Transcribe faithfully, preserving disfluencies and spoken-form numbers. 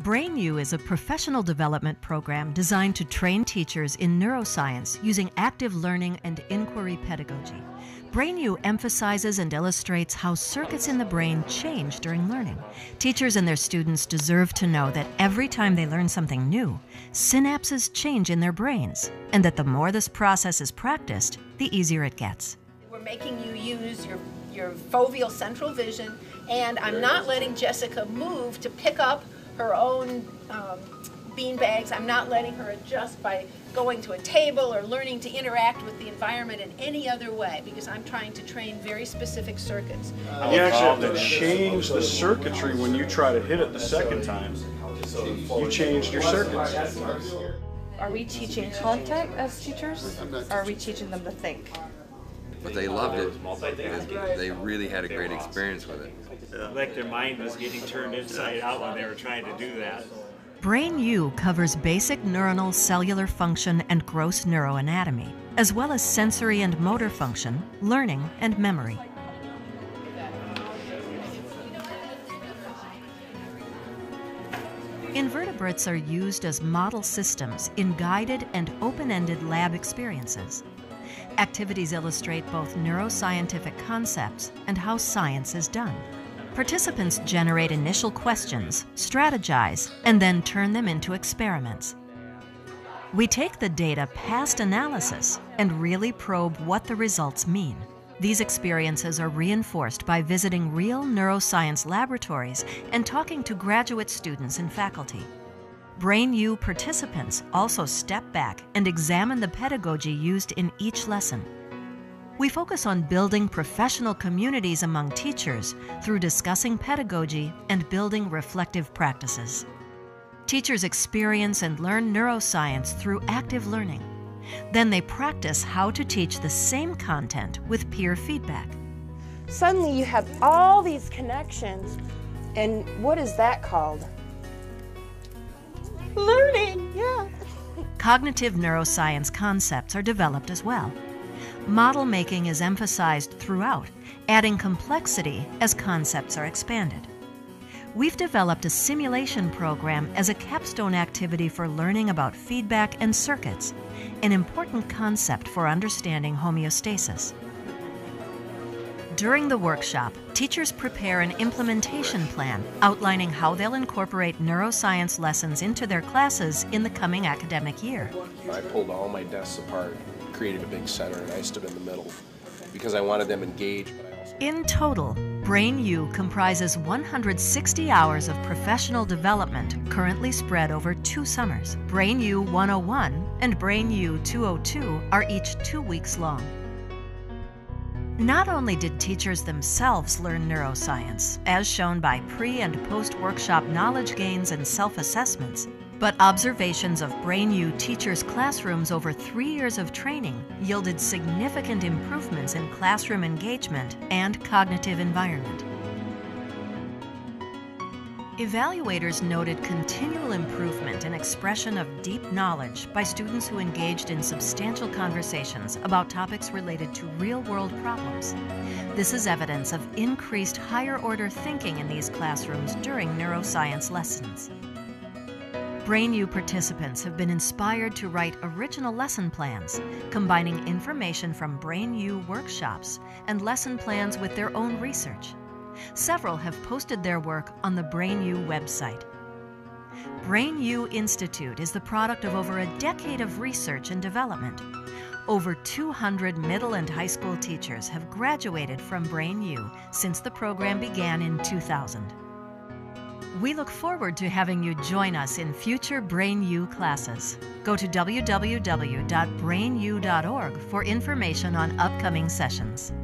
BrainU is a professional development program designed to train teachers in neuroscience using active learning and inquiry pedagogy. BrainU emphasizes and illustrates how circuits in the brain change during learning. Teachers and their students deserve to know that every time they learn something new, synapses change in their brains, and that the more this process is practiced, the easier it gets. We're making you use your, your foveal central vision, and I'm not letting Jessica move to pick up her own um, bean bags. I'm not letting her adjust by going to a table or learning to interact with the environment in any other way, because I'm trying to train very specific circuits. You actually have to change the circuitry when you try to hit it the second time. You changed your circuits. Are we teaching content as teachers, or are we teaching them to think? But they loved it. They really had a great experience with it. Like their mind was getting turned inside out when they were trying to do that. BrainU covers basic neuronal cellular function and gross neuroanatomy, as well as sensory and motor function, learning, and memory. Invertebrates are used as model systems in guided and open-ended lab experiences. Activities illustrate both neuroscientific concepts and how science is done. Participants generate initial questions, strategize, and then turn them into experiments. We take the data past analysis and really probe what the results mean. These experiences are reinforced by visiting real neuroscience laboratories and talking to graduate students and faculty. BrainU participants also step back and examine the pedagogy used in each lesson. We focus on building professional communities among teachers through discussing pedagogy and building reflective practices. Teachers experience and learn neuroscience through active learning. Then they practice how to teach the same content with peer feedback. Suddenly you have all these connections, and what is that called? Learning, yeah. Cognitive neuroscience concepts are developed as well. Model making is emphasized throughout, adding complexity as concepts are expanded. We've developed a simulation program as a capstone activity for learning about feedback and circuits, an important concept for understanding homeostasis. During the workshop, teachers prepare an implementation plan outlining how they'll incorporate neuroscience lessons into their classes in the coming academic year. I pulled all my desks apart, created a big center, and I stood in the middle because I wanted them engaged. But I also In total, BrainU comprises one hundred sixty hours of professional development currently spread over two summers. BrainU one oh one and BrainU two oh two are each two weeks long. Not only did teachers themselves learn neuroscience, as shown by pre- and post-workshop knowledge gains and self-assessments, but observations of BrainU teachers' classrooms over three years of training yielded significant improvements in classroom engagement and cognitive environment. Evaluators noted continual improvement in expression of deep knowledge by students who engaged in substantial conversations about topics related to real-world problems. This is evidence of increased higher-order thinking in these classrooms during neuroscience lessons. BrainU participants have been inspired to write original lesson plans, combining information from BrainU workshops and lesson plans with their own research. Several have posted their work on the BrainU website. BrainU Institute is the product of over a decade of research and development. Over two hundred middle and high school teachers have graduated from BrainU since the program began in two thousand. We look forward to having you join us in future BrainU classes. Go to w w w dot brain u dot org for information on upcoming sessions.